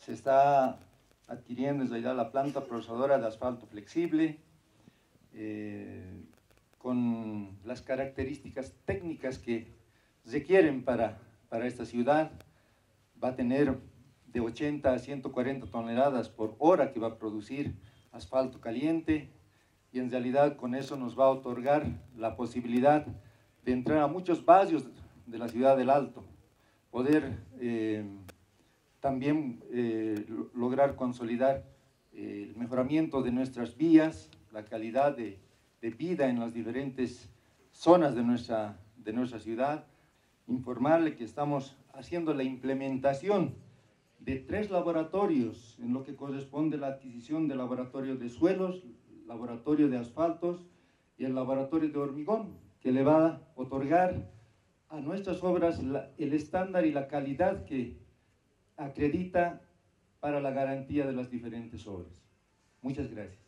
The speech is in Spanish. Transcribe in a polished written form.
se está adquiriendo en realidad la planta procesadora de asfalto flexible, con las características técnicas que requieren para esta ciudad. Va a tener de 80 a 140 toneladas por hora que va a producir asfalto caliente, y en realidad con eso nos va a otorgar la posibilidad de entrar a muchos barrios de la ciudad del Alto, poder también lograr consolidar el mejoramiento de nuestras vías, la calidad de vida en las diferentes zonas de nuestra ciudad. Informarle que estamos haciendo la implementación de 3 laboratorios en lo que corresponde a la adquisición del laboratorio de suelos, laboratorio de asfaltos y el laboratorio de hormigón, que le va a otorgar a nuestras obras el estándar y la calidad que acredita para la garantía de las diferentes obras. Muchas gracias.